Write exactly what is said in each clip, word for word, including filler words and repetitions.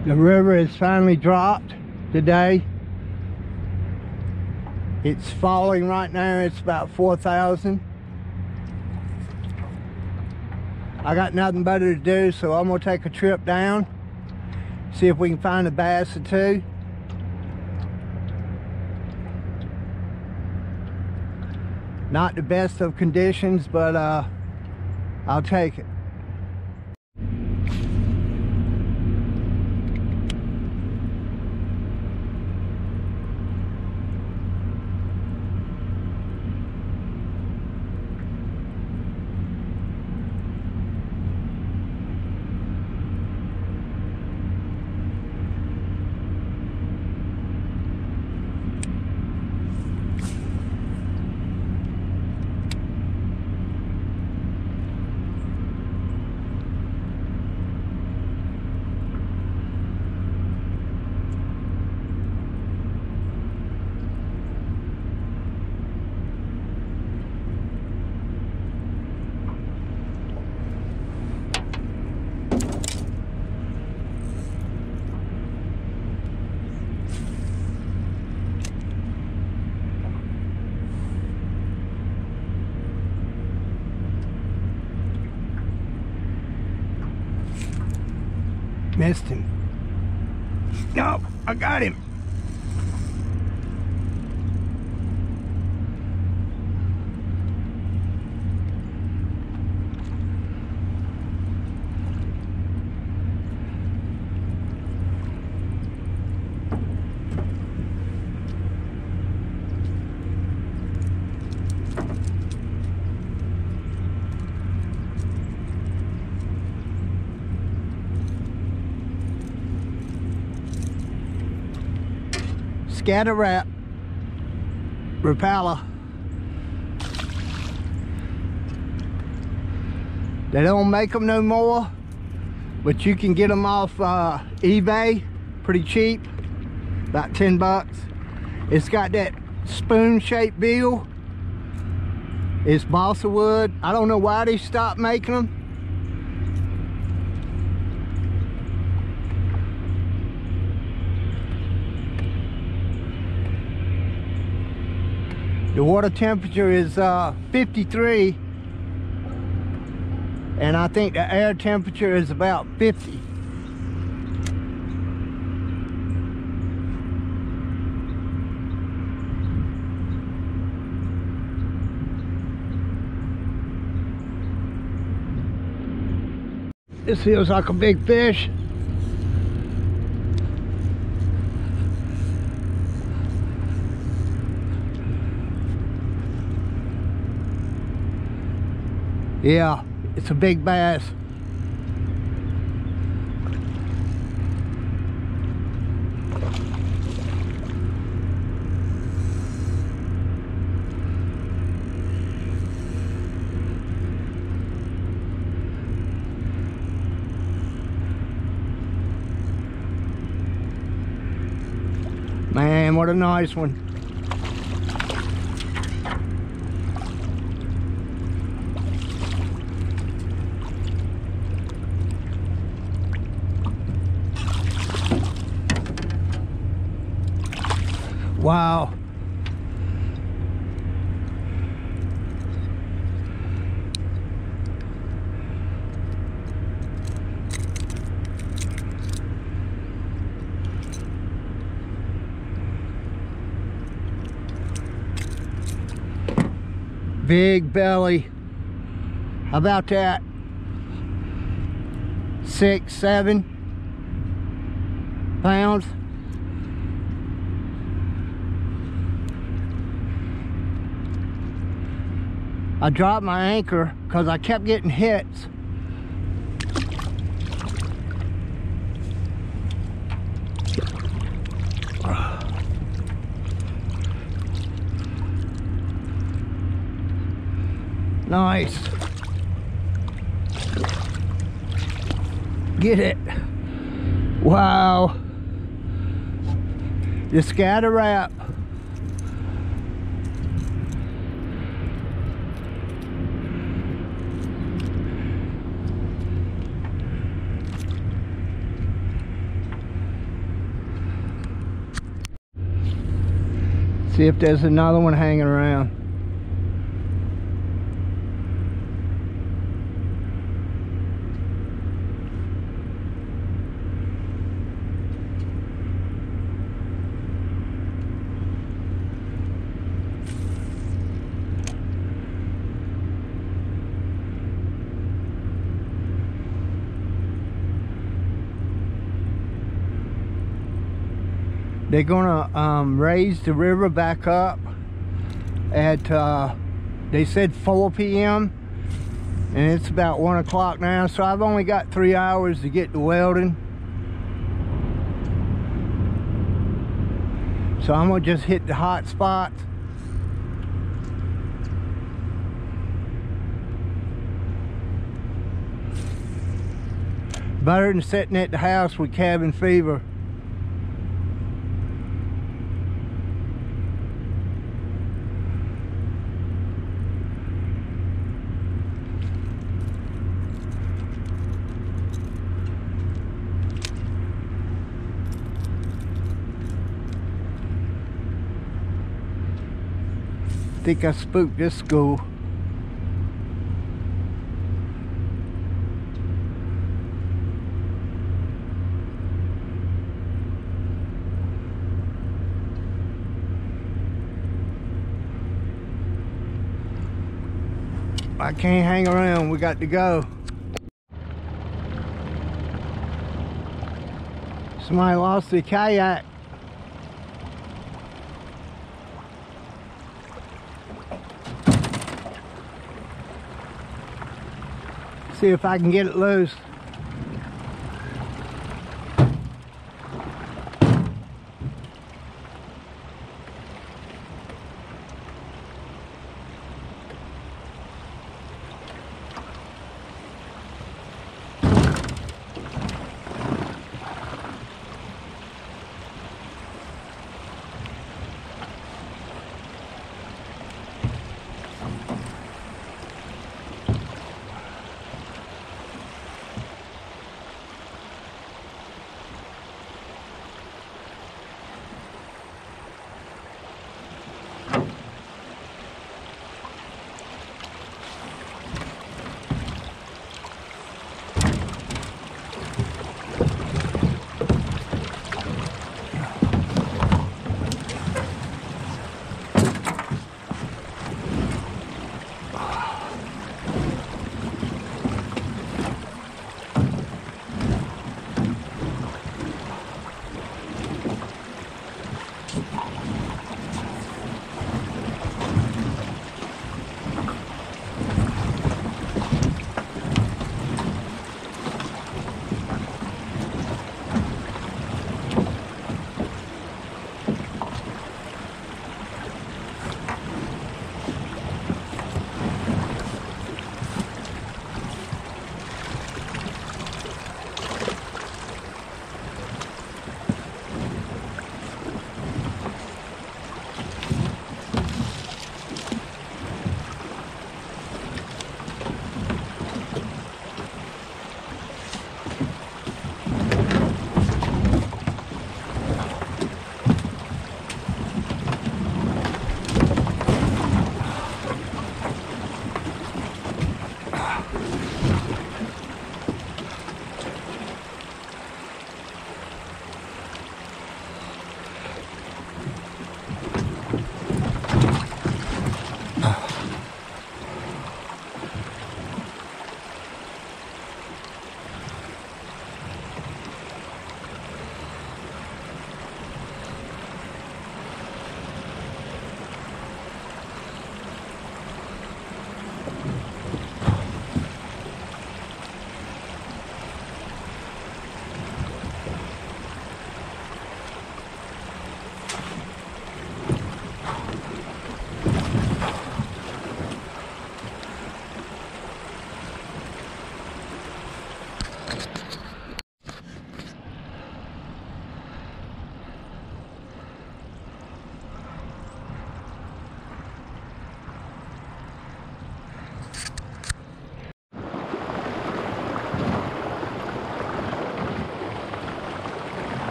The river has finally dropped today. It's falling right now. It's about four thousand. I got nothing better to do, so I'm gonna take a trip down, see if we can find a bass or two. Not the best of conditions, but uh, I'll take it. Missed him. No, I got him. Scatter wrap, Rapala. They don't make them no more, but you can get them off uh, eBay pretty cheap, about ten bucks. It's got that spoon-shaped bill. It's balsa wood. I don't know why they stopped making them. The water temperature is uh, fifty-three, and I think the air temperature is about fifty. This feels like a big fish. Yeah, it's a big bass. Man, what a nice one. Wow. Big belly. How about that? Six, seven pounds. I dropped my anchor because I kept getting hits. Nice. Get it. Wow. The scatter wrap. See if there's another one hanging around. They're gonna um, raise the river back up at, uh, they said four P M and it's about one o'clock now, so I've only got three hours to get to Weldon. So I'm gonna just hit the hot spots. Better than sitting at the house with cabin fever. I think I spooked this school. I can't hang around, we got to go. Somebody lost their kayak. See if I can get it loose.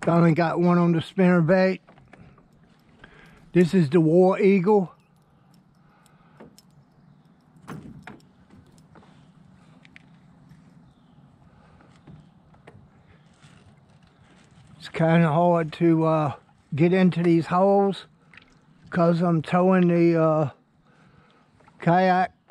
Finally got one on the spinner bait. This is the War Eagle. It's kind of hard to uh, get into these holes because I'm towing the uh, kayak